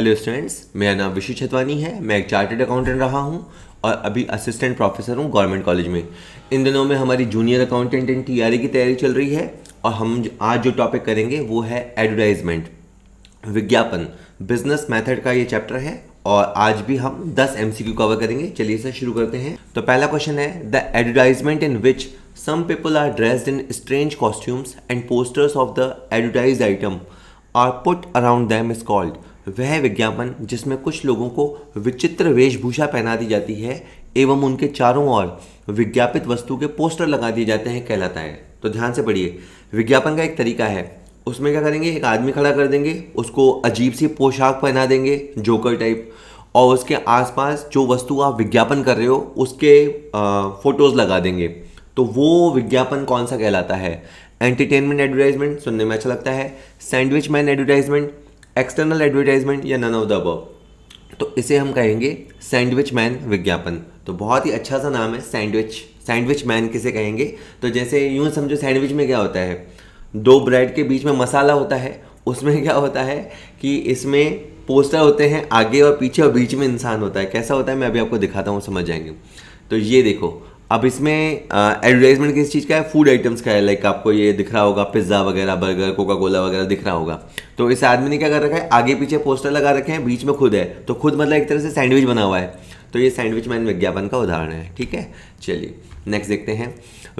Hello students, मेरा नाम विशु छतवानी है। मैं एक चार्टर्ड अकाउंटेंट रहा हूं और अभी असिस्टेंट प्रोफेसर हूं गवर्नमेंट कॉलेज में। इन दिनों में हमारी जूनियर अकाउंटेंट इन टीआरई की तैयारी चल रही है और हम आज जो टॉपिक करेंगे वो है एडवर्टाइजमेंट, विज्ञापन, बिजनेस मेथड का ये चैप्टर है और आज भी हम 10 MCQ कवर करेंगे। चलिए इसे शुरू करते हैं। तो पहला क्वेश्चन है, the advertisement in which some people are dressed in strange costumes and posters of the advertised item are put around them is called. वह विज्ञापन जिसमें कुछ लोगों को विचित्र वेशभूषा पहना दी जाती है एवं उनके चारों ओर विज्ञापित वस्तु के पोस्टर लगा दिए जाते हैं कहलाता है। तो ध्यान से पढ़िए, विज्ञापन का एक तरीका है, उसमें क्या करेंगे, एक आदमी खड़ा कर देंगे, उसको अजीब सी पोशाक पहना देंगे जोकर टाइप, और उसके आसपास जो वस्तु आप विज्ञापन कर रहे हो उसके फोटोज लगा देंगे। तो वो विज्ञापन कौन सा कहलाता है? एंटरटेनमेंट एडवर्टाइजमेंट, सुनने में अच्छा लगता है, sandwich man advertisement, external advertisement या नन ऑफ द अबव। तो इसे हम कहेंगे सैंडविच मैन विज्ञापन। तो बहुत ही अच्छा सा नाम है सैंडविच मैन किसे कहेंगे? तो जैसे यूं समझो, सैंडविच में क्या होता है, दो ब्रेड के बीच में मसाला होता है, उसमें क्या होता है कि इसमें पोस्टर होते हैं आगे और पीछे और बीच में इंसान होता है। कैसा होता है मैं अभी आपको दिखाता हूँ, समझ जाएंगे। तो ये देखो, अब इसमें एडवर्टाइजमेंट किस चीज़ का है? फूड आइटम्स का है। लाइक आपको ये दिख रहा होगा, पिज्ज़ा वगैरह, बर्गर, कोका कोला वगैरह दिख रहा होगा। तो इस आदमी ने क्या कर रखा है, आगे पीछे पोस्टर लगा रखे हैं, बीच में खुद है। तो खुद मतलब एक तरह से सैंडविच बना हुआ है। तो ये सैंडविच मैन विज्ञापन का उदाहरण है। ठीक है, चलिए नेक्स्ट देखते हैं।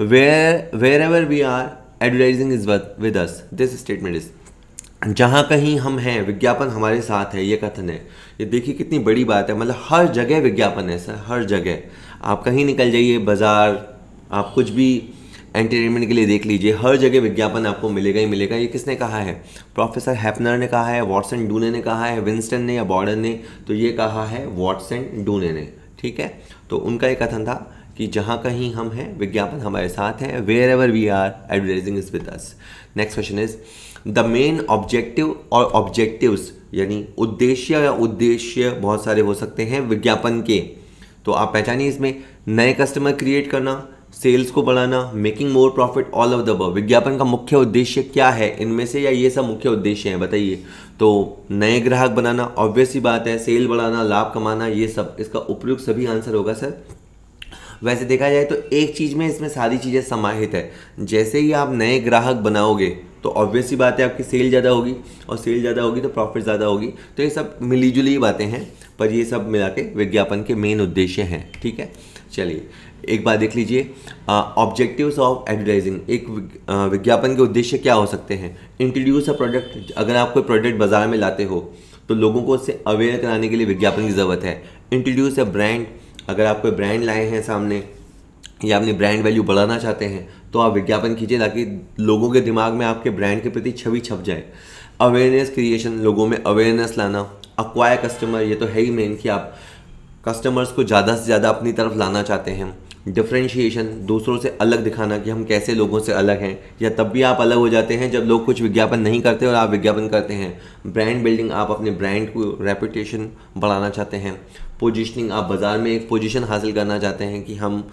Wherever we are advertising is with us, this statement is, जहाँ कहीं हम हैं विज्ञापन हमारे साथ है, ये कथन है। ये देखिए कितनी बड़ी बात है, मतलब हर जगह विज्ञापन है सर, हर जगह। आप कहीं निकल जाइए, बाजार, आप कुछ भी एंटरटेनमेंट के लिए देख लीजिए, हर जगह विज्ञापन आपको मिलेगा ही मिलेगा। ये किसने कहा है? प्रोफेसर हैफनर ने कहा है, वॉटसन डूने ने कहा है, विंस्टन ने या बॉर्डन ने? तो ये कहा है वॉटसन डूने ने। ठीक है, तो उनका एक कथन था कि जहाँ कहीं हम हैं विज्ञापन हमारे साथ है। Wherever we are advertising is with us. Next question is, the main objective और ऑब्जेक्टिव्स यानी उद्देश्य या उद्देश्य बहुत सारे हो सकते हैं विज्ञापन के। तो आप पहचानिए इसमें, नए कस्टमर क्रिएट करना, सेल्स को बढ़ाना, making more profit, all of the above. विज्ञापन का मुख्य उद्देश्य क्या है इनमें से, या ये सब मुख्य उद्देश्य हैं बताइए? तो नए ग्राहक बनाना, ऑब्वियस सी बात है, सेल बढ़ाना, लाभ कमाना, ये सब इसका उपयुक्त सभी आंसर होगा सर। वैसे देखा जाए तो एक चीज़ में इसमें सारी चीज़ें समाहित है। जैसे ही आप नए ग्राहक बनाओगे तो ऑब्वियस सी बात है आपकी सेल ज़्यादा होगी, और सेल ज़्यादा होगी तो प्रॉफिट ज़्यादा होगी। तो ये सब मिली जुली बातें हैं, पर ये सब मिला के विज्ञापन के मेन उद्देश्य हैं। ठीक है, चलिए एक बात देख लीजिए, ऑब्जेक्टिव्स ऑफ एडवर्टाइजिंग। एक विज्ञापन के उद्देश्य क्या हो सकते हैं? इंट्रोड्यूस अ प्रोडक्ट, अगर आप कोई प्रोडक्ट बाजार में लाते हो तो लोगों को उससे अवेयर कराने के लिए विज्ञापन की ज़रूरत है। इंट्रोड्यूस अ ब्रांड, अगर आप कोई ब्रांड लाए हैं सामने या अपनी ब्रांड वैल्यू बढ़ाना चाहते हैं तो आप विज्ञापन कीजिए ताकि लोगों के दिमाग में आपके ब्रांड के प्रति छवि छप जाए। अवेयरनेस क्रिएशन, लोगों में अवेयरनेस लाना। अक्वायर कस्टमर, ये तो है ही मेन कि आप कस्टमर्स को ज़्यादा से ज़्यादा अपनी तरफ लाना चाहते हैं। डिफरेंशिएशन, दूसरों से अलग दिखाना कि हम कैसे लोगों से अलग हैं, या तब भी आप अलग हो जाते हैं जब लोग कुछ विज्ञापन नहीं करते और आप विज्ञापन करते हैं। ब्रांड बिल्डिंग, आप अपने ब्रांड को रेपुटेशन बढ़ाना चाहते हैं। पोजीशनिंग, आप बाज़ार में एक पोजीशन हासिल करना चाहते हैं कि हम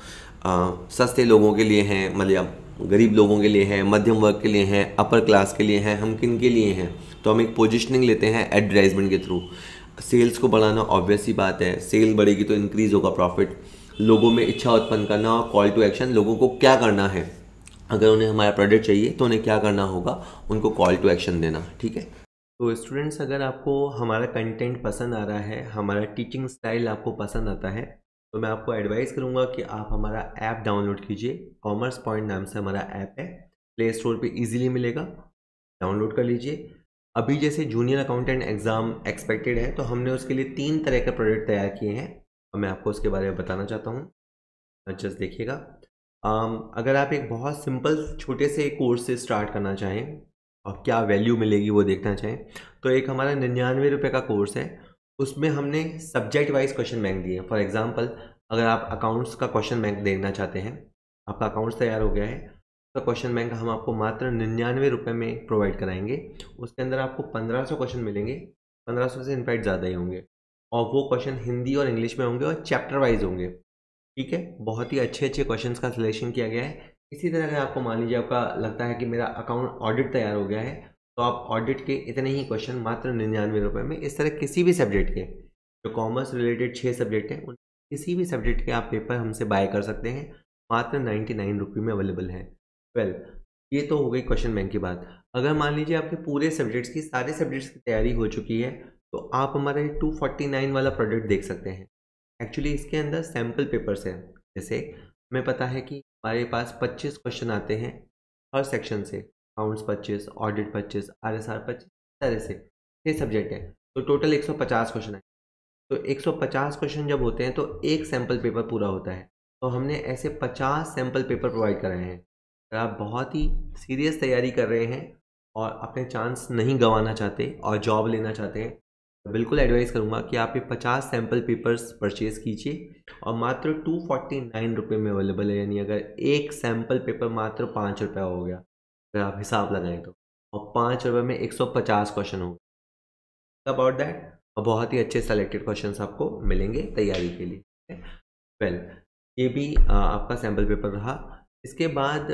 सस्ते लोगों के लिए हैं, मतलब गरीब लोगों के लिए हैं, मध्यम वर्ग के लिए हैं, अपर क्लास के लिए हैं, हम किन के लिए हैं। तो हम एक पोजीशनिंग लेते हैं एडवर्टाइजमेंट के थ्रू। सेल्स को बढ़ाना, ऑब्वियस सी बात है, सेल बढ़ेगी तो इंक्रीज़ होगा प्रॉफिट। लोगों में इच्छा उत्पन्न करना और कॉल टू एक्शन, लोगों को क्या करना है, अगर उन्हें हमारा प्रोडक्ट चाहिए तो उन्हें क्या करना होगा, उनको कॉल टू एक्शन देना। ठीक है, तो स्टूडेंट्स अगर आपको हमारा कंटेंट पसंद आ रहा है, हमारा टीचिंग स्टाइल आपको पसंद आता है, तो मैं आपको एडवाइस करूंगा कि आप हमारा ऐप डाउनलोड कीजिए। कॉमर्स पॉइंट नाम से हमारा ऐप है, प्ले स्टोर पे इजीली मिलेगा, डाउनलोड कर लीजिए। अभी जैसे जूनियर अकाउंटेंट एग्ज़ाम एक्सपेक्टेड है तो हमने उसके लिए 3 तरह के प्रोडक्ट तैयार किए हैं और मैं आपको उसके बारे में बताना चाहता हूँ। जस्ट देखिएगा, अगर आप एक बहुत सिंपल छोटे से कोर्स से स्टार्ट करना चाहें और क्या वैल्यू मिलेगी वो देखना चाहें, तो एक हमारा 99 रुपये का कोर्स है। उसमें हमने सब्जेक्ट वाइज क्वेश्चन बैंक दिए हैं। फॉर एग्जांपल, अगर आप अकाउंट्स का क्वेश्चन बैंक देखना चाहते हैं, आपका अकाउंट्स तैयार हो गया है, तो क्वेश्चन बैंक हम आपको मात्र 99 रुपये में प्रोवाइड कराएंगे। उसके अंदर आपको 1500 क्वेश्चन मिलेंगे, 1500 से इनफैक्ट ज़्यादा ही होंगे, और वो क्वेश्चन हिंदी और इंग्लिश में होंगे और चैप्टर वाइज होंगे। ठीक है, बहुत ही अच्छे अच्छे क्वेश्चन का सिलेक्शन किया गया है। इसी तरह अगर आपको मान लीजिए आपका लगता है कि मेरा अकाउंट ऑडिट तैयार हो गया है, तो आप ऑडिट के इतने ही क्वेश्चन मात्र 99 रुपये में इस तरह किसी भी सब्जेक्ट के, जो कॉमर्स रिलेटेड 6 सब्जेक्ट हैं, उन किसी भी सब्जेक्ट के आप पेपर हमसे बाय कर सकते हैं, मात्र 99 रुपये में अवेलेबल है। वेल, ये तो हो गई क्वेश्चन बैंक की बात। अगर मान लीजिए आपके पूरे सब्जेक्ट्स की, सारे सब्जेक्ट्स की तैयारी हो चुकी है, तो आप हमारे 249 वाला प्रोडक्ट देख सकते हैं। एक्चुअली इसके अंदर सैम्पल पेपर्स हैं। जैसे हमें पता है कि हमारे पास 25 क्वेश्चन आते हैं हर सेक्शन से, अकाउंट्स 25, ऑडिट 25, RSR 25, तरह से 6 सब्जेक्ट हैं, तो टोटल 150 क्वेश्चन है। तो 150 क्वेश्चन जब होते हैं तो एक सैम्पल पेपर पूरा होता है। तो हमने ऐसे 50 सैम्पल पेपर प्रोवाइड कराए हैं। अगर आप बहुत ही सीरियस तैयारी कर रहे हैं और अपने चांस नहीं गंवाना चाहते और जॉब लेना चाहते हैं, तो बिल्कुल एडवाइस करूंगा कि आप ये 50 सैम्पल पेपर्स परचेज कीजिए और मात्र 249 रुपये में अवेलेबल है। यानी अगर एक सैम्पल पेपर मात्र 5 रुपये हो गया, अगर आप हिसाब लगाएं तो, और 5 रुपये में 150 क्वेश्चन हो गए। अबाउट दैट, और बहुत ही अच्छे सेलेक्टेड क्वेश्चंस आपको मिलेंगे तैयारी के लिए। वेल, ये भी आपका सैम्पल पेपर रहा। इसके बाद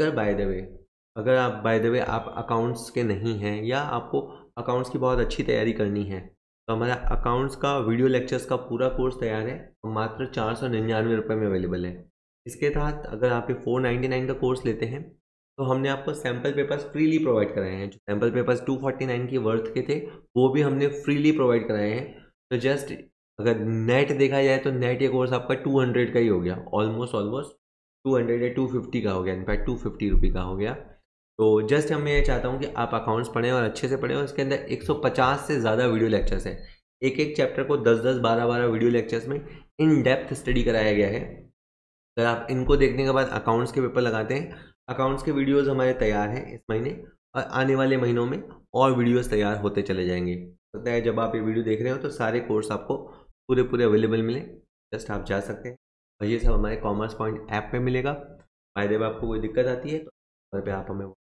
अगर आप बाय द वे आप अकाउंट्स के नहीं हैं या आपको अकाउंट्स की बहुत अच्छी तैयारी करनी है, तो हमारा अकाउंट्स का वीडियो लेक्चर्स का पूरा कोर्स तैयार है और मात्र 499 रुपये में अवेलेबल है। इसके तहत अगर आप ये 499 का कोर्स लेते हैं, तो हमने आपको सैम्पल पेपर्स फ्रीली प्रोवाइड कराए हैं। जो सैम्पल पेपर्स 249 की वर्थ के थे, वो भी हमने फ्रीली प्रोवाइड कराए हैं। तो जस्ट अगर नेट देखा जाए तो नेट ये कोर्स आपका 200 का ही हो गया, ऑलमोस्ट 200 या 250 का हो गया, इनफैक्ट 250 रुपये का हो गया। तो जस्ट मैं ये चाहता हूँ कि आप अकाउंट्स पढ़ें और अच्छे से पढ़ें। और इसके अंदर 150 से ज़्यादा वीडियो लेक्चर्स हैं। एक एक चैप्टर को 10-10, 12-12 वीडियो लेक्चर्स में इन डेप्थ स्टडी कराया गया है। अगर आप इनको देखने के बाद अकाउंट्स के पेपर लगाते हैं, अकाउंट्स के वीडियोस हमारे तैयार हैं इस महीने, और आने वाले महीनों में और वीडियोस तैयार होते चले जाएंगे। लगता है जब आप ये वीडियो देख रहे हो तो सारे कोर्स आपको पूरे अवेलेबल मिले, जस्ट आप जा सकते हैं। और ये सब हमारे कॉमर्स पॉइंट ऐप पे मिलेगा। फायदे में आपको कोई दिक्कत आती है तो घर पे आप हमें।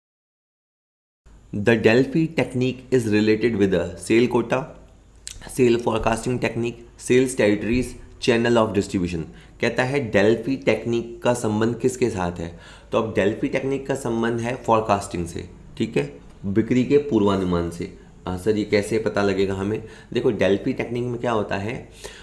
The Delphi technique is related with the sale quota, sale forecasting technique, sales territories, channel of distribution। कहता है डेल्फी टेक्निक का संबंध किसके साथ है? तो अब डेल्फी टेक्निक का संबंध है फॉरकास्टिंग से, ठीक है, बिक्री के पूर्वानुमान से। सर ये कैसे पता लगेगा हमें? देखो, डेल्फी टेक्निक में क्या होता है,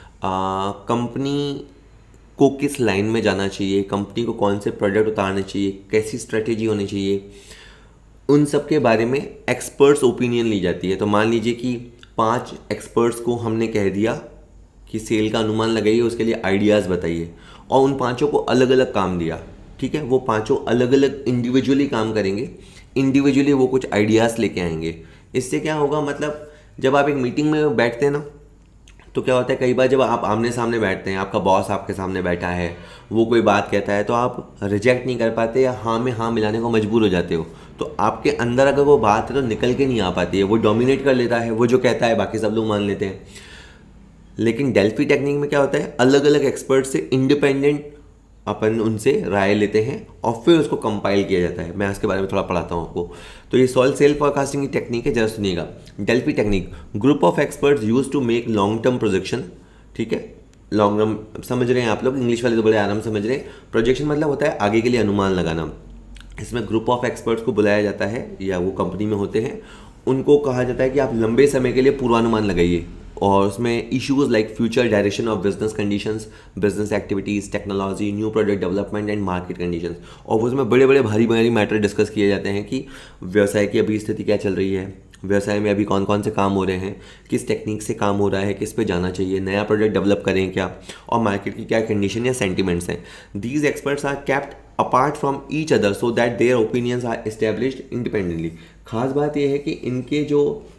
कंपनी को किस लाइन में जाना चाहिए, कंपनी को कौन से प्रोडक्ट उतारने चाहिए, कैसी स्ट्रेटेजी होनी चाहिए, उन सब के बारे में एक्सपर्ट्स ओपिनियन ली जाती है। तो मान लीजिए कि 5 एक्सपर्ट्स को हमने कह दिया कि सेल का अनुमान लगाइए, उसके लिए आइडियाज़ बताइए, और उन 5 को अलग अलग काम दिया, ठीक है। वो 5 अलग अलग इंडिविजुअली काम करेंगे, इंडिविजुअली वो कुछ आइडियाज़ लेके आएंगे। इससे क्या होगा, मतलब जब आप एक मीटिंग में बैठते हैं ना, तो क्या होता है, कई बार जब आप आमने सामने बैठते हैं, आपका बॉस आपके सामने बैठा है, वो कोई बात कहता है, तो आप रिजेक्ट नहीं कर पाते या हाँ में हाँ मिलाने को मजबूर हो जाते हो। तो आपके अंदर अगर वो बात है तो निकल के नहीं आ पाती है, वो डोमिनेट कर लेता है, वो जो कहता है बाकी सब लोग मान लेते हैं। लेकिन डेल्फी टेक्निक में क्या होता है, अलग अलग एक्सपर्ट से इंडिपेंडेंट अपन उनसे राय लेते हैं और फिर उसको कंपाइल किया जाता है। मैं इसके बारे में थोड़ा पढ़ाता हूँ आपको। तो ये सॉल्व सेल फोरकास्टिंग की टेक्निक है, जरा सुनिएगा। Delphi technique, group of experts use to make long term projection, ठीक है। लॉन्ग टर्म समझ रहे हैं आप लोग, इंग्लिश वाले तो बड़े आराम समझ रहे हैं। प्रोजेक्शन मतलब होता है आगे के लिए अनुमान लगाना। इसमें ग्रुप ऑफ एक्सपर्ट्स को बुलाया जाता है या वो कंपनी में होते हैं, उनको कहा जाता है कि आप लंबे समय के लिए पूर्वानुमान लगाइए। और उसमें issues like future direction of business conditions, business activities, technology, new product development and market conditions. और उसमें बड़े बड़े भारी मैटर डिस्कस किए जाते हैं कि व्यवसाय की अभी स्थिति क्या चल रही है, व्यवसाय में अभी कौन कौन से काम हो रहे हैं, किस टेक्निक से काम हो रहा है, किस पे जाना चाहिए, नया प्रोडक्ट डेवलप करें क्या, और मार्केट की क्या कंडीशन या सेंटिमेंट्स हैं। These experts are kept apart from each other so that their opinions are established independently. खास बात यह है कि इनके जो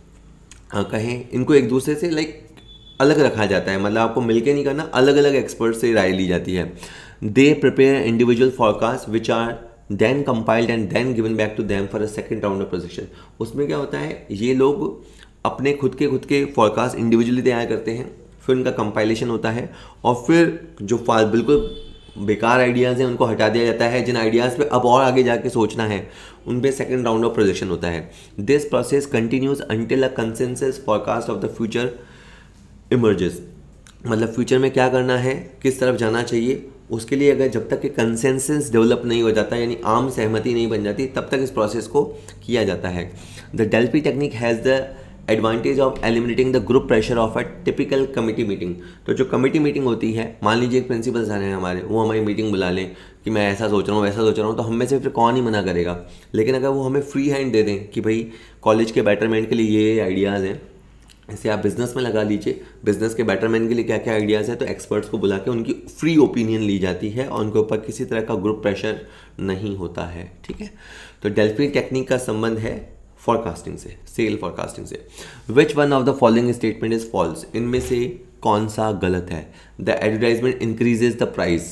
कहें, इनको एक दूसरे से अलग रखा जाता है, मतलब आपको मिलके नहीं करना, अलग अलग एक्सपर्ट से राय ली जाती है। They prepare individual forecast which are then compiled and then given back to them for a second round of projection. उसमें क्या होता है, ये लोग अपने खुद के फॉरकास्ट इंडिविजुअली तैयार करते हैं, फिर उनका कंपाइलेशन होता है, और फिर जो बिल्कुल बेकार आइडियाज़ हैं उनको हटा दिया जाता है। जिन आइडियाज़ पे अब और आगे जाके सोचना है, उन पे सेकंड राउंड ऑफ प्रोजेक्शन होता है। This process continues until a consensus forecast of the future emerges. मतलब फ्यूचर में क्या करना है, किस तरफ जाना चाहिए, उसके लिए अगर जब तक कि कंसेंसस डेवलप नहीं हो जाता, यानी आम सहमति नहीं बन जाती, तब तक इस प्रोसेस को किया जाता है। The Delphi technique has the advantage of eliminating the group pressure of a typical committee meeting. तो जो कमिटी मीटिंग होती है, मान लीजिए एक प्रिंसिपल सर हैं हमारे, वो हमारी मीटिंग बुला लें कि मैं ऐसा सोच रहा हूँ वैसा सोच रहा हूँ, तो हम में से फिर कौन ही मना करेगा। लेकिन अगर वो हमें फ्री हैंड दे दें कि भाई कॉलेज के बेटरमेंट के लिए ये आइडियाज़ हैं, ऐसे आप बिज़नेस में लगा लीजिए, बिज़नेस के बेटरमेंट के लिए क्या क्या आइडियाज़ है, तो एक्सपर्ट्स को बुला के उनकी फ्री ओपिनियन ली जाती है और उनके ऊपर किसी तरह का ग्रुप प्रेशर नहीं होता है। ठीक है, तो डेल्फी टेक्निक का संबंध है फॉरकास्टिंग से, सेल फॉरकास्टिंग से। Which one of the following statement is false? इनमें से कौन सा गलत है? The advertisement increases the price.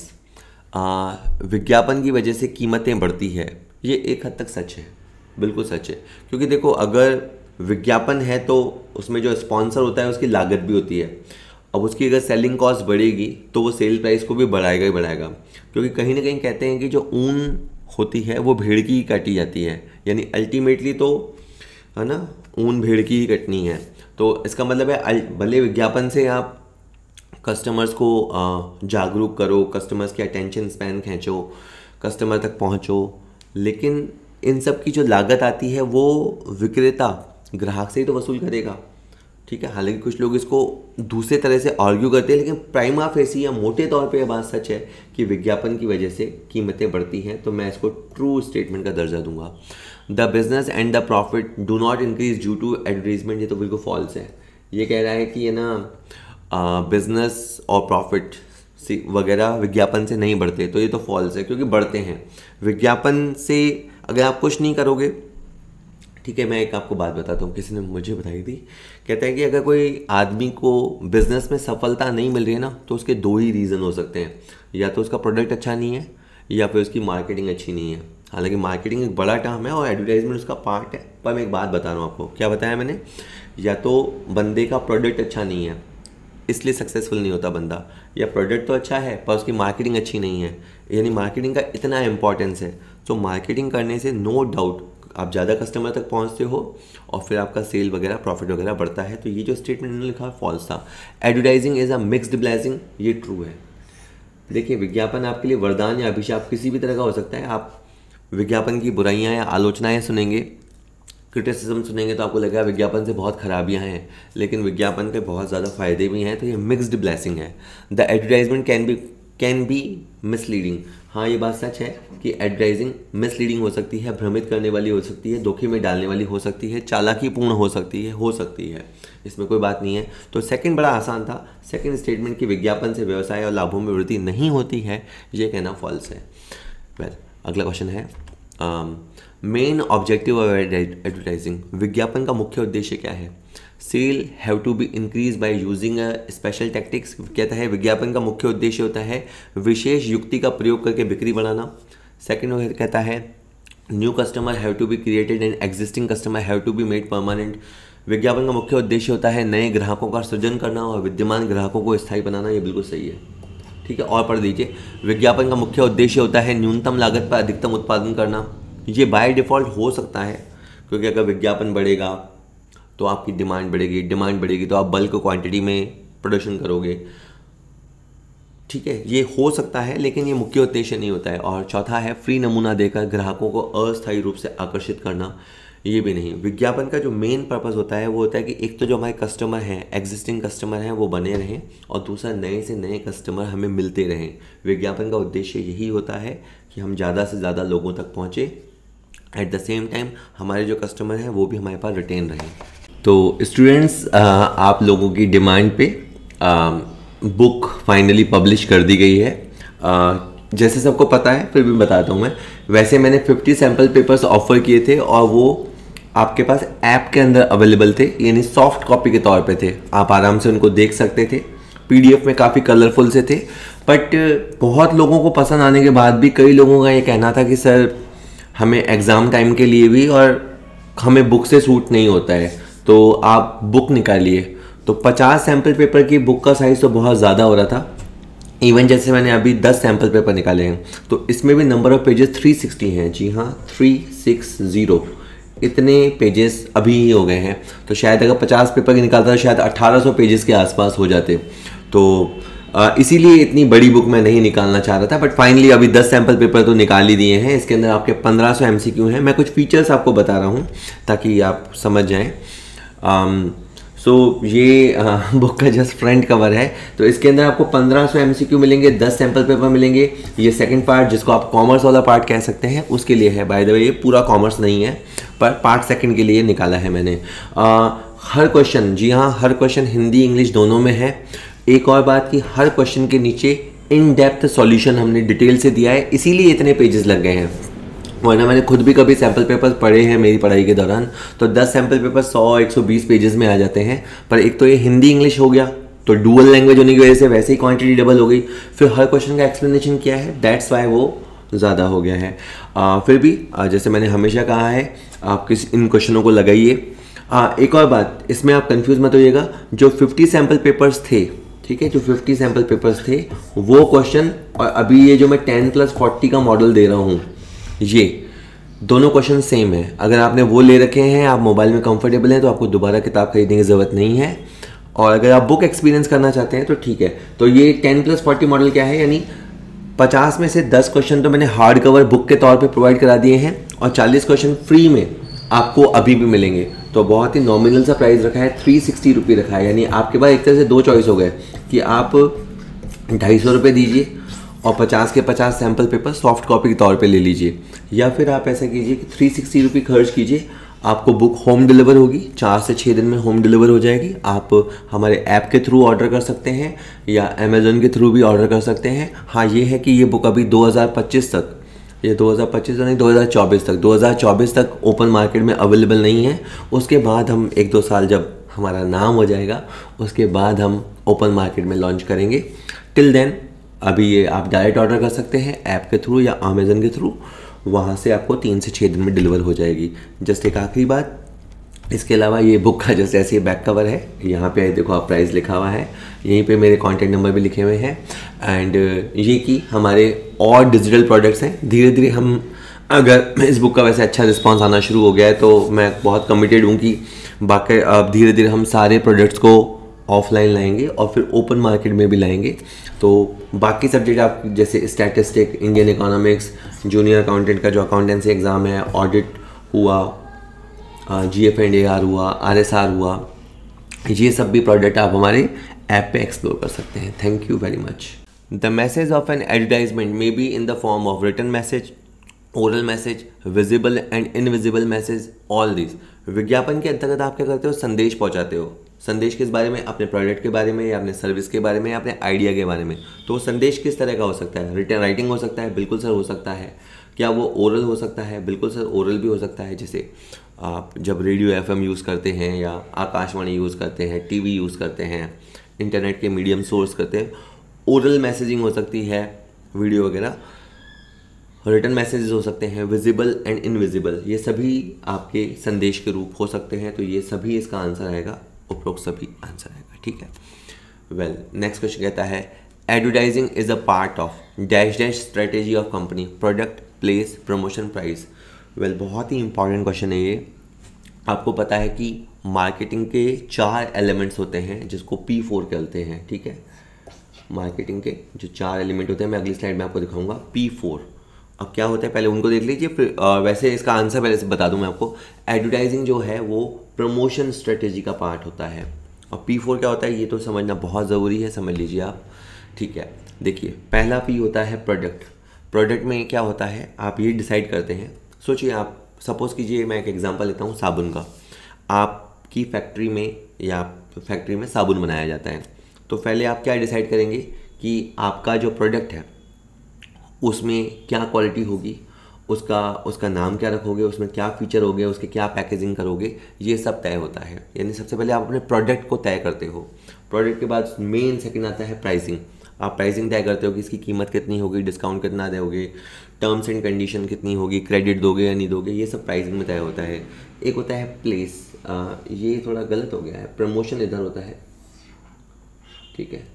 विज्ञापन की वजह से कीमतें बढ़ती है, ये एक हद तक सच है, बिल्कुल सच है। क्योंकि देखो, अगर विज्ञापन है तो उसमें जो स्पॉन्सर होता है उसकी लागत भी होती है। अब उसकी अगर सेलिंग कॉस्ट बढ़ेगी तो वो सेल प्राइस को भी बढ़ाएगा ही बढ़ाएगा। क्योंकि कहीं ना कहीं कहते हैं कि जो ऊन होती है वो भेड़ की ही काटी जाती है, यानी अल्टीमेटली तो है ना, ऊन भेड़ की ही कटनी है। तो इसका मतलब है भले विज्ञापन से आप कस्टमर्स को जागरूक करो, कस्टमर्स की अटेंशन स्पैन खींचो, कस्टमर तक पहुंचो, लेकिन इन सब की जो लागत आती है वो विक्रेता ग्राहक से ही तो वसूल करेगा। ठीक है, हालांकि कुछ लोग इसको दूसरे तरह से आर्ग्यू करते हैं, लेकिन प्राइमा फेसी या मोटे तौर पे ये बात सच है कि विज्ञापन की वजह से कीमतें बढ़ती हैं। तो मैं इसको ट्रू स्टेटमेंट का दर्जा दूंगा। The business and the profit do not increase due to advertisement, ये तो बिल्कुल फॉल्स है। ये कह रहा है कि ये ना बिजनेस और प्रॉफिट वगैरह विज्ञापन से नहीं बढ़ते, तो ये तो फॉल्स है, क्योंकि बढ़ते हैं। विज्ञापन से अगर आप कुछ नहीं करोगे, ठीक है, मैं एक आपको बात बताता हूँ, किसी ने मुझे बताई थी। कहता है कि अगर कोई आदमी को बिजनेस में सफलता नहीं मिल रही है ना, तो उसके दो ही रीज़न हो सकते हैं, या तो उसका प्रोडक्ट अच्छा नहीं है या फिर उसकी मार्केटिंग अच्छी नहीं है। हालांकि मार्केटिंग एक बड़ा टर्म है और एडवर्टाइजमेंट उसका पार्ट है, पर मैं एक बात बता रहा हूँ आपको। क्या बताया मैंने? या तो बंदे का प्रोडक्ट अच्छा नहीं है इसलिए सक्सेसफुल नहीं होता बंदा, या प्रोडक्ट तो अच्छा है पर उसकी मार्केटिंग अच्छी नहीं है, यानी मार्केटिंग का इतना इंपॉर्टेंस है। तो मार्केटिंग करने से नो डाउट आप ज़्यादा कस्टमर तक पहुंचते हो और फिर आपका सेल वगैरह प्रॉफिट वगैरह बढ़ता है। तो ये जो स्टेटमेंट उन्होंने लिखा फॉल्स था। Advertising is a mixed blessing, ये ट्रू है। देखिए, विज्ञापन आपके लिए वरदान या अभिशाप किसी भी तरह का हो सकता है। आप विज्ञापन की बुराइयां या आलोचनाएं सुनेंगे, क्रिटिसिज्म सुनेंगे, तो आपको लगेगा विज्ञापन से बहुत खराबियां हैं, लेकिन विज्ञापन के बहुत ज़्यादा फ़ायदे भी हैं। तो ये मिक्स्ड ब्लेसिंग है। The advertisement can be misleading. हाँ, ये बात सच है कि एडवर्टाइजिंग मिसलीडिंग हो सकती है, भ्रमित करने वाली हो सकती है, धोखे में डालने वाली हो सकती है, चालाकीपूर्ण हो सकती है, इसमें कोई बात नहीं है। तो सेकंड बड़ा आसान था। सेकंड स्टेटमेंट कि विज्ञापन से व्यवसाय और लाभों में वृद्धि नहीं होती है, ये कहना फॉल्स है। अगला क्वेश्चन है, मेन ऑब्जेक्टिव ऑफ एडवर्टाइजिंग, विज्ञापन का मुख्य उद्देश्य क्या है? Sale have to be increase by using a special tactics. कहता है विज्ञापन का मुख्य उद्देश्य होता है विशेष युक्ति का प्रयोग करके बिक्री बढ़ाना। सेकंड कहता है new customer have to be created and existing customer have to be made permanent. विज्ञापन का मुख्य उद्देश्य होता है नए ग्राहकों का सृजन करना और विद्यमान ग्राहकों को स्थायी बनाना। ये बिल्कुल सही है। ठीक है, और पढ़ लीजिए, विज्ञापन का मुख्य उद्देश्य होता है न्यूनतम लागत पर अधिकतम उत्पादन करना। ये बाय डिफ़ॉल्ट हो सकता है, क्योंकि अगर विज्ञापन बढ़ेगा तो आपकी डिमांड बढ़ेगी तो आप बल्क क्वांटिटी में प्रोडक्शन करोगे। ठीक है, ये हो सकता है, लेकिन ये मुख्य उद्देश्य नहीं होता है। और चौथा है फ्री नमूना देकर ग्राहकों को अस्थायी रूप से आकर्षित करना, ये भी नहीं। विज्ञापन का जो मेन पर्पस होता है वो होता है कि एक तो जो हमारे कस्टमर हैं, एग्जिस्टिंग कस्टमर हैं, वो बने रहें, और दूसरा नए से नए कस्टमर हमें मिलते रहें। विज्ञापन का उद्देश्य यही होता है कि हम ज़्यादा से ज़्यादा लोगों तक पहुँचे, एट द सेम टाइम हमारे जो कस्टमर हैं वो भी हमारे पास रिटेन रहें। तो स्टूडेंट्स, आप लोगों की डिमांड पे बुक फाइनली पब्लिश कर दी गई है। जैसे सबको पता है, फिर भी बताता हूँ मैं। वैसे मैंने 50 सैम्पल पेपर्स ऑफर किए थे और वो आपके पास ऐप के अंदर अवेलेबल थे, यानी सॉफ्ट कॉपी के तौर पे थे। आप आराम से उनको देख सकते थे। पीडीएफ में काफ़ी कलरफुल से थे, बट बहुत लोगों को पसंद आने के बाद भी कई लोगों का ये कहना था कि सर हमें एग्ज़ाम टाइम के लिए भी और हमें बुक से सूट नहीं होता है, तो आप बुक निकालिए। तो 50 सैम्पल पेपर की बुक का साइज़ तो बहुत ज़्यादा हो रहा था। इवन जैसे मैंने अभी 10 सैम्पल पेपर निकाले हैं, तो इसमें भी नंबर ऑफ पेजेस 360 हैं। जी हाँ, 360 इतने पेजेस अभी ही हो गए हैं। तो शायद अगर 50 पेपर के निकालता तो शायद 1800 पेजेस के आसपास हो जाते। तो इसीलिए इतनी बड़ी बुक मैं नहीं निकालना चाह रहा था, बट फाइनली अभी 10 सैम्पल पेपर तो निकाल ही दिए हैं। इसके अंदर आपके 1500 MCQ हैं। मैं कुछ फीचर्स आपको बता रहा हूँ ताकि आप समझ जाएं। ये बुक का जस्ट फ्रंट कवर है। तो इसके अंदर आपको 1500 MCQ मिलेंगे, 10 सैम्पल पेपर मिलेंगे। ये सेकंड पार्ट जिसको आप कॉमर्स वाला पार्ट कह सकते हैं उसके लिए है। बाय द वे ये पूरा कॉमर्स नहीं है, पर पार्ट सेकंड के लिए निकाला है मैंने। हर क्वेश्चन, जी हाँ, हर क्वेश्चन हिंदी इंग्लिश दोनों में है। एक और बात कि हर क्वेश्चन के नीचे इन डेप्थ सॉल्यूशन हमने डिटेल से दिया है, इसीलिए इतने पेजेस लग गए हैं। वरना मैंने खुद भी कभी सैम्पल पेपर्स पढ़े हैं मेरी पढ़ाई के दौरान, तो 10 सैम्पल पेपर 100-120 पेजेस में आ जाते हैं। पर एक तो ये हिंदी इंग्लिश हो गया, तो डुअल लैंग्वेज होने की वजह से वैसे ही क्वांटिटी डबल हो गई। फिर हर क्वेश्चन का एक्सप्लेनेशन किया है, दैट्स वाई वो ज़्यादा हो गया है। फिर भी जैसे मैंने हमेशा कहा है, आप इन क्वेश्चनों को लगाइए। एक और बात, इसमें आप कंफ्यूज मत होइएगा। जो 50 सैम्पल पेपर्स थे, ठीक है, जो 50 सैम्पल पेपर्स थे वो क्वेश्चन, और अभी ये जो मैं 10+40 का मॉडल दे रहा हूँ, ये दोनों क्वेश्चन सेम है। अगर आपने वो ले रखे हैं, आप मोबाइल में कंफर्टेबल हैं, तो आपको दोबारा किताब खरीदने की ज़रूरत नहीं है। और अगर आप बुक एक्सपीरियंस करना चाहते हैं तो ठीक है। तो ये 10+40 मॉडल क्या है, यानी 50 में से 10 क्वेश्चन तो मैंने हार्ड कवर बुक के तौर पे प्रोवाइड करा दिए हैं, और 40 क्वेश्चन फ्री में आपको अभी भी मिलेंगे। तो बहुत ही नॉमिनल सा प्राइस रखा है, 360 रुपये रखा है। यानी आपके पास एक तरह से दो चॉइस हो गए कि आप 250 रुपये दीजिए और 50 के 50 सैम्पल पेपर सॉफ्ट कॉपी के तौर पे ले लीजिए, या फिर आप ऐसा कीजिए कि 360 रुपये खर्च कीजिए। आपको बुक होम डिलीवर होगी, 4 से 6 दिन में होम डिलीवर हो जाएगी। आप हमारे ऐप के थ्रू ऑर्डर कर सकते हैं या अमेज़न के थ्रू भी ऑर्डर कर सकते हैं। हाँ, ये है कि ये बुक अभी 2025 तक, ये 2025 नहीं 2024 तक ओपन मार्केट में अवेलेबल नहीं है। उसके बाद हम 1-2 साल जब हमारा नाम हो जाएगा, उसके बाद हम ओपन मार्केट में लॉन्च करेंगे। टिल देन अभी ये आप डायरेक्ट ऑर्डर कर सकते हैं ऐप के थ्रू या अमेज़न के थ्रू, वहाँ से आपको 3 से 6 दिन में डिलीवर हो जाएगी। जस्ट एक आखिरी बात, इसके अलावा ये बुक का जैसे ऐसे बैक कवर है, यहाँ पे देखो आप प्राइस लिखा हुआ है, यहीं पे मेरे कॉन्टैक्ट नंबर भी लिखे हुए हैं। एंड ये कि हमारे और डिजिटल प्रोडक्ट्स हैं। धीरे धीरे हम, अगर इस बुक का वैसे अच्छा रिस्पांस आना शुरू हो गया है तो मैं बहुत कमिटेड हूँ कि बाकी अब धीरे धीरे हम सारे प्रोडक्ट्स को ऑफलाइन लाएंगे और फिर ओपन मार्केट में भी लाएंगे। तो बाकी सब्जेक्ट आप जैसे statistic, Indian economics, junior accountant का जो अकाउंटेंसी एग्ज़ाम है, ऑडिट हुआ, GF&AR हुआ, RSR हुआ, ये सब भी प्रोडक्ट आप हमारे ऐप पे एक्सप्लोर कर सकते हैं। Thank you very much. The message of an advertisement may be in the form of written message, oral message, visible and invisible message, all this. विज्ञापन के अंतर्गत आप क्या करते हो, संदेश पहुंचाते हो। संदेश किस बारे में, अपने प्रोडक्ट के बारे में या अपने सर्विस के बारे में या अपने आइडिया के बारे में। तो संदेश किस तरह का हो सकता है, रिटन राइटिंग हो सकता है, बिल्कुल सर हो सकता है। क्या वो ओरल हो सकता है, बिल्कुल सर ओरल भी हो सकता है। जैसे आप जब रेडियो FM यूज़ करते हैं या आकाशवाणी यूज़ करते हैं, TV यूज़ करते हैं, इंटरनेट के मीडियम सोर्स करते हैं, ओरल मैसेजिंग हो सकती है, वीडियो वगैरह। रिटन मैसेजेस हो सकते हैं, विजिबल एंड इनविजिबल, ये सभी आपके संदेश के रूप हो सकते हैं। तो ये सभी इसका आंसर आएगा, उपरोक्त सभी आंसर आएगा, ठीक है। वेल, नेक्स्ट क्वेश्चन कहता है advertising is a part of dash dash strategy of company, product, place, promotion, price. Well, बहुत ही इंपॉर्टेंट क्वेश्चन है ये। आपको पता है कि मार्केटिंग के 4 एलिमेंट्स होते हैं जिसको P4 कहते हैं, ठीक है। मार्केटिंग के जो 4 एलिमेंट होते हैं, मैं अगली स्लाइड में आपको दिखाऊंगा। P4 अब क्या होता है पहले उनको देख लीजिए, फिर वैसे इसका आंसर पहले से बता दूं मैं आपको। एडवर्टाइजिंग जो है वो प्रमोशन स्ट्रेटेजी का पार्ट होता है, और P4 क्या होता है ये तो समझना बहुत ज़रूरी है, समझ लीजिए आप, ठीक है। देखिए, पहला P होता है प्रोडक्ट। प्रोडक्ट में क्या होता है, आप ये डिसाइड करते हैं। सोचिए, आप सपोज़ कीजिए, मैं एक एग्जांपल लेता हूँ साबुन का। आपकी फैक्ट्री में या फैक्ट्री में साबुन बनाया जाता है, तो पहले आप क्या डिसाइड करेंगे कि आपका जो प्रोडक्ट है उसमें क्या क्वालिटी होगी, उसका नाम क्या रखोगे, उसमें क्या फीचर होंगे, उसके क्या पैकेजिंग करोगे, ये सब तय होता है। यानी सबसे पहले आप अपने प्रोडक्ट को तय करते हो। प्रोडक्ट के बाद मेन सेकंड आता है प्राइसिंग। आप प्राइसिंग तय करते हो कि इसकी कीमत कितनी होगी, डिस्काउंट कितना दोगे, टर्म्स एंड कंडीशन कितनी होगी, क्रेडिट दोगे या नहीं दोगे, ये सब प्राइसिंग में तय होता है। एक होता है प्लेस, ये थोड़ा गलत हो गया है, प्रमोशन इधर होता है, ठीक है।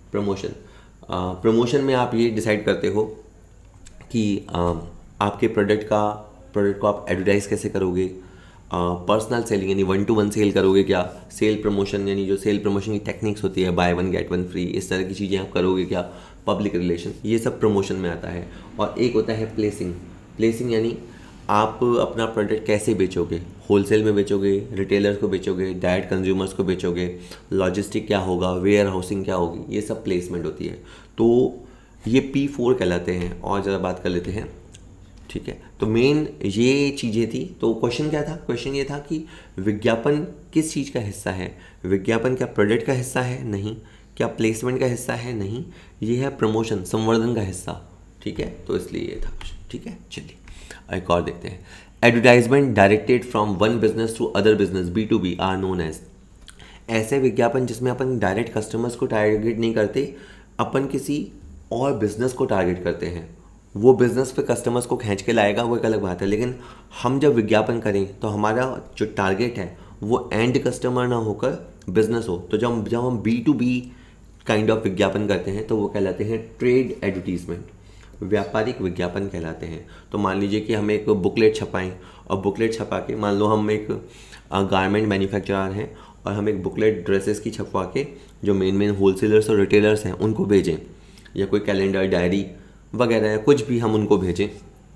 प्रमोशन में आप ये डिसाइड करते हो कि आपके प्रोडक्ट को आप एडवर्टाइज़ कैसे करोगे, पर्सनल सेलिंग यानी 1-to-1 सेल करोगे क्या, सेल प्रमोशन यानी जो सेल प्रमोशन की टेक्निक्स होती है, बाय 1 गेट 1 फ्री, इस तरह की चीज़ें आप करोगे क्या, पब्लिक रिलेशन, ये सब प्रमोशन में आता है। और एक होता है प्लेसिंग। प्लेसिंग यानी आप अपना प्रोडक्ट कैसे बेचोगे, होलसेल में बेचोगे, रिटेलर्स को बेचोगे, डायरेक्ट कंज्यूमर्स को बेचोगे, लॉजिस्टिक क्या होगा, वेयर हाउसिंग क्या होगी, ये सब प्लेसमेंट होती है। तो ये P4 कहलाते हैं। और ज़रा बात कर लेते हैं, ठीक है। तो मेन ये चीज़ें थी। तो क्वेश्चन क्या था, क्वेश्चन ये था कि विज्ञापन किस चीज़ का हिस्सा है। विज्ञापन क्या प्रोडक्ट का हिस्सा है, नहीं। क्या प्लेसमेंट का हिस्सा है, नहीं। ये है प्रमोशन, संवर्धन का हिस्सा, ठीक है। तो इसलिए ये था, ठीक है। चलिए एक और देखते हैं। Advertisement directed from one business to other business B2B are known as. ऐसे विज्ञापन जिसमें अपन डायरेक्ट कस्टमर्स को टारगेट नहीं करते, अपन किसी और बिजनेस को टारगेट करते हैं। वो बिज़नेस पे कस्टमर्स को खींच के लाएगा, वो एक अलग बात है। लेकिन हम जब विज्ञापन करें तो हमारा जो टारगेट है वो एंड कस्टमर ना होकर बिजनेस हो। तो जब हम B2B काइंड ऑफ विज्ञापन करते हैं तो वो कहलाते हैं ट्रेड एडवर्टीजमेंट, व्यापारिक विज्ञापन कहलाते हैं। तो मान लीजिए कि हम एक बुकलेट छपाएं, और बुकलेट छपा के, मान लो हम एक गारमेंट मैन्युफैक्चरर हैं और हम एक बुकलेट ड्रेसेस की छपवा के जो मेन होलसेलर्स और रिटेलर्स हैं उनको भेजें, या कोई कैलेंडर, डायरी वगैरह या कुछ भी हम उनको भेजें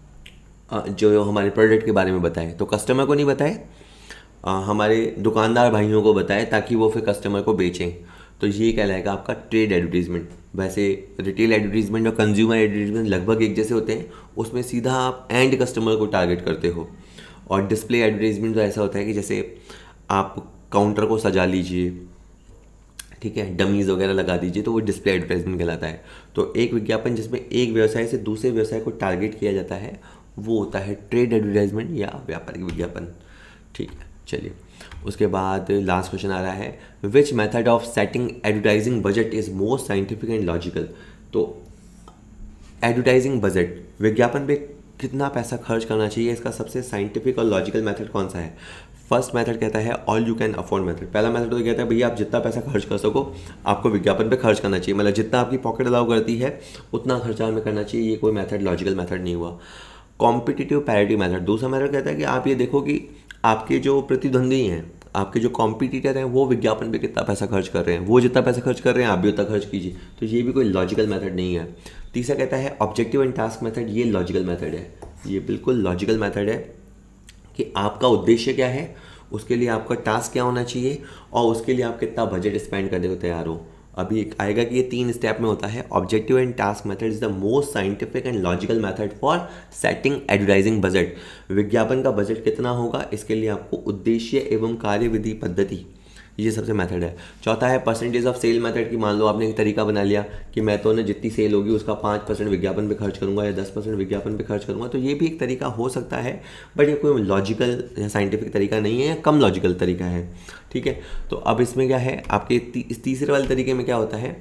जो हमारे प्रोडक्ट के बारे में बताए। तो कस्टमर को नहीं बताए, हमारे दुकानदार भाइयों को बताए, ताकि वो फिर कस्टमर को बेचें। तो ये कहलाएगा आपका ट्रेड एडवर्टीजमेंट। वैसे रिटेल एडवर्टीजमेंट और कंज्यूमर एडवर्टीजमेंट लगभग एक जैसे होते हैं, उसमें सीधा आप एंड कस्टमर को टारगेट करते हो। और डिस्प्ले एडवर्टीजमेंट तो ऐसा होता है कि जैसे आप काउंटर को सजा लीजिए, ठीक है, डमीज़ वगैरह लगा दीजिए, तो वो डिस्प्ले एडवर्टाइजमेंट कहलाता है। तो एक विज्ञापन जिसमें एक व्यवसाय से दूसरे व्यवसाय को टारगेट किया जाता है वो होता है ट्रेड एडवर्टाइजमेंट या व्यापारिक विज्ञापन, ठीक है। चलिए उसके बाद लास्ट क्वेश्चन आ रहा है, which method of setting advertising budget is most scientific and logical. तो एडवर्टाइजिंग बजट, विज्ञापन पे कितना पैसा खर्च करना चाहिए, इसका सबसे साइंटिफिक और लॉजिकल मेथड कौन सा है। फर्स्ट मेथड कहता है all you can afford method. पहला मेथड तो कहता है भैया आप जितना पैसा खर्च कर सको आपको विज्ञापन पे खर्च करना चाहिए, मतलब जितना आपकी पॉकेट अलाउ करती है उतना खर्चा हमें करना चाहिए। ये कोई मेथड लॉजिकल मेथड नहीं हुआ। कॉम्पिटिटिव पैरिटी मेथड, दूसरा मेथड कहता है कि आप ये देखो कि आपके जो प्रतिद्वंदी हैं, आपके जो कॉम्पिटिटर हैं, वो विज्ञापन पे कितना पैसा खर्च कर रहे हैं, वो जितना पैसा खर्च कर रहे हैं आप भी उतना खर्च कीजिए। तो ये भी कोई लॉजिकल मेथड नहीं है। तीसरा कहता है ऑब्जेक्टिव एंड टास्क मेथड, ये लॉजिकल मेथड है। ये बिल्कुल लॉजिकल मेथड है कि आपका उद्देश्य क्या है, उसके लिए आपका टास्क क्या होना चाहिए, और उसके लिए आप कितना बजट स्पेंड करने को तैयार हो। अभी एक आएगा कि ये 3 स्टेप में होता है। Objective and task method is the most scientific and logical method for setting advertising budget. विज्ञापन का बजट कितना होगा, इसके लिए आपको उद्देश्य एवं कार्यविधि पद्धति, ये सबसे मेथड है। चौथा है परसेंटेज ऑफ सेल मेथड, की मान लो आपने एक तरीका बना लिया कि मैं तो ना जितनी सेल होगी उसका 5% विज्ञापन पे खर्च करूंगा या 10% विज्ञापन पे खर्च करूंगा। तो ये भी एक तरीका हो सकता है, बट ये कोई लॉजिकल या साइंटिफिक तरीका नहीं है, या कम लॉजिकल तरीका है, ठीक है। तो अब इसमें क्या है, आपके इस तीसरे वाले तरीके में क्या होता है,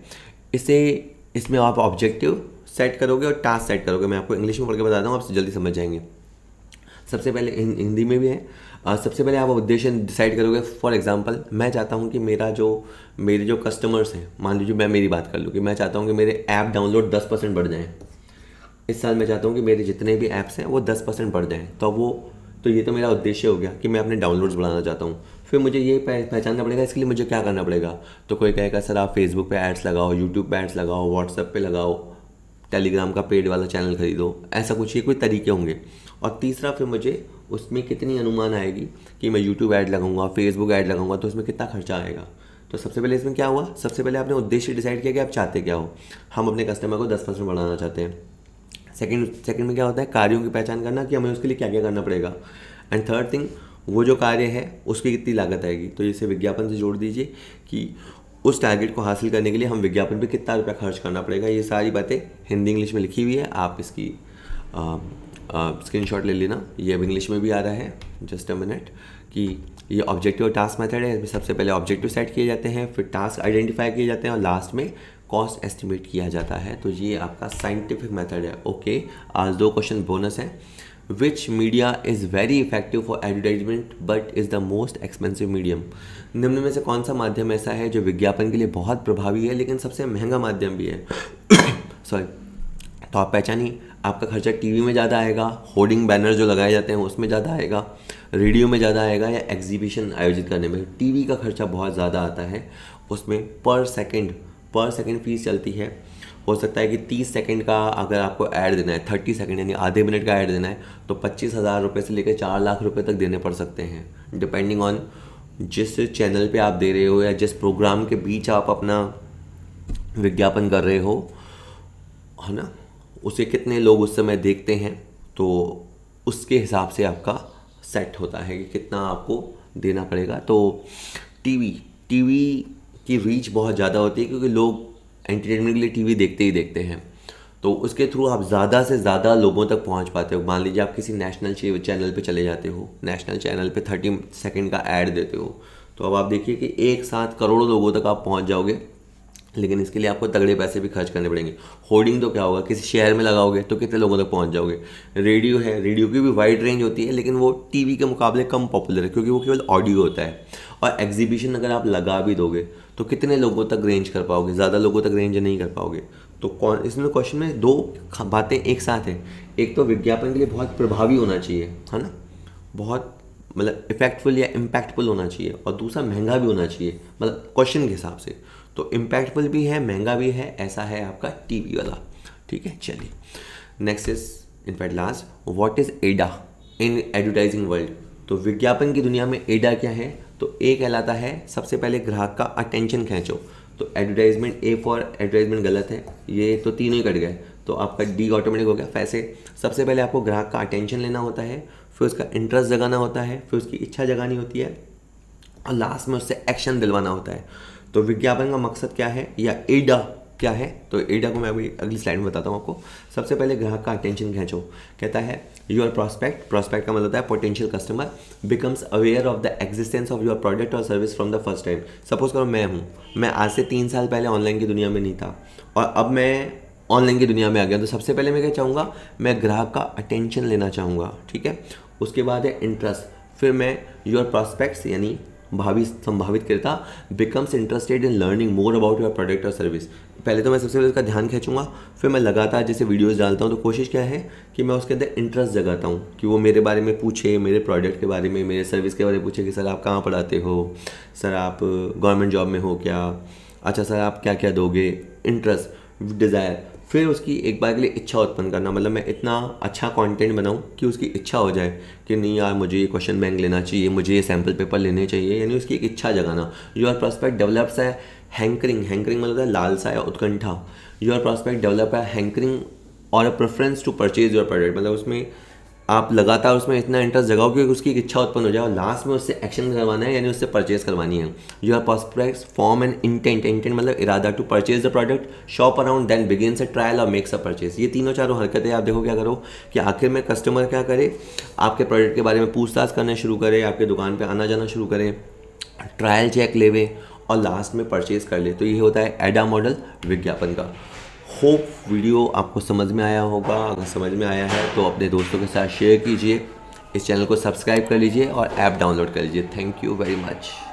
इसमें आप ऑब्जेक्टिव सेट करोगे और टास्क सेट करोगे। मैं आपको इंग्लिश में पढ़ के बताता हूँ, आप जल्दी समझ जाएंगे। सबसे पहले हिंदी में भी है। सबसे पहले आप उद्देश्य डिसाइड करोगे। फॉर एग्जांपल मैं चाहता हूँ कि मेरे जो कस्टमर्स हैं, मान लीजिए मैं मेरी बात कर लूँ कि मैं चाहता हूँ कि मेरे ऐप डाउनलोड 10% बढ़ जाएँ इस साल। मैं चाहता हूँ कि मेरे जितने भी ऐप्स हैं वो 10% बढ़ जाएँ। तो ये तो मेरा उद्देश्य हो गया कि मैं अपने डाउनलोड्स बढ़ाना चाहता हूँ। फिर मुझे ये पहचानना पड़ेगा इसके लिए मुझे क्या करना पड़ेगा। तो कोई कहेगा सर आप फेसबुक पे एड्स लगाओ, यूट्यूब पे एड्स लगाओ, व्हाट्सएप पे लगाओ, टेलीग्राम का पेड वाला चैनल खरीदो, ऐसा कुछ ये कोई तरीके होंगे। और तीसरा फिर मुझे उसमें कितनी अनुमान आएगी कि मैं यूट्यूब ऐड लगाऊंगा, फेसबुक ऐड लगाऊंगा, तो उसमें कितना खर्चा आएगा। तो सबसे पहले इसमें क्या हुआ, सबसे पहले आपने उद्देश्य डिसाइड किया कि आप चाहते क्या हो। हम अपने कस्टमर को 10% बढ़ाना चाहते हैं। सेकंड में क्या होता है, कार्यों की पहचान करना कि हमें उसके लिए क्या क्या करना पड़ेगा। एंड थर्ड थिंग, वो जो कार्य है उसकी कितनी लागत आएगी। तो इसे विज्ञापन से जोड़ दीजिए कि उस टारगेट को हासिल करने के लिए हम विज्ञापन पे कितना रुपया खर्च करना पड़ेगा। ये सारी बातें हिंदी इंग्लिश में लिखी हुई है, आप इसकी स्क्रीनशॉट ले लेना। ये अब इंग्लिश में भी आ रहा है, जस्ट अ मिनट। कि ये ऑब्जेक्टिव और टास्क मेथड है। इसमें सबसे पहले ऑब्जेक्टिव सेट किए जाते हैं, फिर टास्क आइडेंटिफाई किए जाते हैं और लास्ट में कॉस्ट एस्टिमेट किया जाता है। तो ये आपका साइंटिफिक मेथड है। ओके, आज 2 क्वेश्चन बोनस है। Which media is very effective for advertisement but is the most expensive medium. निम्न में से कौन सा माध्यम ऐसा है जो विज्ञापन के लिए बहुत प्रभावी है लेकिन सबसे महंगा माध्यम भी है। सॉरी, तो आप पहचानिए, आपका खर्चा टीवी में ज़्यादा आएगा, होर्डिंग बैनर जो लगाए जाते हैं उसमें ज़्यादा आएगा, रेडियो में ज़्यादा आएगा, या एग्जीबिशन आयोजित करने में। टीवी का खर्चा बहुत ज़्यादा आता है, उसमें पर सेकंड फीस चलती है। हो सकता है कि 30 सेकंड का अगर आपको ऐड देना है, 30 सेकंड यानी आधे मिनट का ऐड देना है, तो 25,000 रुपये से लेकर 4 लाख रुपये तक देने पड़ सकते हैं, डिपेंडिंग ऑन जिस चैनल पे आप दे रहे हो या जिस प्रोग्राम के बीच आप अपना विज्ञापन कर रहे हो, है ना, उसे कितने लोग उस समय देखते हैं, तो उसके हिसाब से आपका सेट होता है कि कितना आपको देना पड़ेगा। तो टीवी की रीच बहुत ज़्यादा होती है, क्योंकि लोग एंटरटेनमेंट के लिए टीवी देखते ही देखते हैं, तो उसके थ्रू आप ज़्यादा से ज़्यादा लोगों तक पहुंच पाते हो। मान लीजिए आप किसी नेशनल चैनल पे चले जाते हो, नेशनल चैनल पे 30 सेकंड का ऐड देते हो, तो अब आप देखिए कि एक साथ करोड़ों लोगों तक आप पहुंच जाओगे, लेकिन इसके लिए आपको तगड़े पैसे भी खर्च करने पड़ेंगे। होर्डिंग तो क्या होगा, किसी शहर में लगाओगे तो कितने लोगों तक पहुंच जाओगे। रेडियो है, रेडियो की भी वाइड रेंज होती है, लेकिन वो टीवी के मुकाबले कम पॉपुलर है, क्योंकि वो केवल ऑडियो होता है। और एग्जीबिशन अगर आप लगा भी दोगे तो कितने लोगों तक रेंज कर पाओगे, ज़्यादा लोगों तक रेंज नहीं कर पाओगे। तो इसमें क्वेश्चन में दो बातें एक साथ हैं। एक तो विज्ञापन के लिए बहुत प्रभावी होना चाहिए, है ना, बहुत मतलब इफेक्टफुल या इम्पैक्टफुल होना चाहिए, और दूसरा महंगा भी होना चाहिए, मतलब क्वेश्चन के हिसाब से। तो इम्पैक्टफुल भी है, महंगा भी है, ऐसा है आपका टीवी वाला। ठीक है, चलिए next is in fact last, what is AIDA in advertising world. तो विज्ञापन की दुनिया में एडा क्या है, तो ए कहलाता है सबसे पहले ग्राहक का अटेंशन खींचो। तो एडवर्टाइजमेंट, ए फॉर एडवर्टाइजमेंट गलत है, ये तो तीनों ही कट गए, तो आपका डी ऑटोमेटिक हो गया। वैसे सबसे पहले आपको ग्राहक का अटेंशन लेना होता है, फिर उसका इंटरेस्ट जगाना होता है, फिर उसकी इच्छा जगानी होती है, और लास्ट में उससे एक्शन दिलवाना होता है। तो विज्ञापन का मकसद क्या है, या एडा क्या है, तो एडा को मैं अभी अगली स्लाइड में बताता हूँ आपको। सबसे पहले ग्राहक का अटेंशन खींचो, कहता है योर प्रॉस्पेक्ट का मतलब होता है potential customer, becomes aware of the existence of your product और service from the first time. Suppose करो मैं आज से 3 साल पहले ऑनलाइन की दुनिया में नहीं था, और अब मैं ऑनलाइन की दुनिया में आ गया, तो सबसे पहले मैं क्या चाहूँगा, मैं ग्राहक का अटेंशन लेना चाहूँगा। ठीक है, उसके बाद है इंटरेस्ट, फिर मैं योर प्रॉस्पेक्ट्स यानी संभावित क्रेता becomes interested in learning more about your product और सर्विस। पहले तो मैं सबसे पहले उसका ध्यान खींचूंगा, फिर मैं लगातार जैसे वीडियोस डालता हूँ तो कोशिश क्या है कि मैं उसके अंदर इंटरेस्ट जगाता हूँ, कि वो मेरे बारे में पूछे, मेरे प्रोडक्ट के बारे में, मेरे सर्विस के बारे में पूछे कि सर आप कहाँ पढ़ाते हो, सर आप गवर्नमेंट जॉब में हो क्या, अच्छा सर आप क्या क्या दोगे, इंटरेस्ट, डिज़ायर। फिर उसकी एक बार के लिए इच्छा उत्पन्न करना, मतलब मैं इतना अच्छा कंटेंट बनाऊं कि उसकी इच्छा हो जाए कि नहीं यार मुझे ये क्वेश्चन बैंक लेना चाहिए, मुझे ये सैम्पल पेपर लेने चाहिए, यानी उसकी एक इच्छा जगाना। Your prospect develops a hankering मतलब है लालसा या उत्कंठा। Your prospect develop a hankering और a preference to purchase your product, मतलब उसमें आप लगातार उसमें इतना इंटरेस्ट जगाओ कि उसकी एक इच्छा उत्पन्न हो जाए, और लास्ट में उससे एक्शन करवाना है, यानी उससे परचेज करवानी है। Your prospects form an intent मतलब इरादा to purchase the product, shop around, then begins a trial और मेक्स अ परचेज। ये तीनों चारों हरकतें आप देखो क्या करो कि आखिर में कस्टमर क्या करे, आपके प्रोडक्ट के बारे में पूछताछ करना शुरू करे, आपके दुकान पर आना जाना शुरू करे, ट्रायल चेक लेवे, और लास्ट में परचेज कर ले। तो ये होता है एडा मॉडल विज्ञापन का। होप वीडियो आपको समझ में आया होगा, अगर समझ में आया है तो अपने दोस्तों के साथ शेयर कीजिए, इस चैनल को सब्सक्राइब कर लीजिए और ऐप डाउनलोड कर लीजिए। Thank you very much.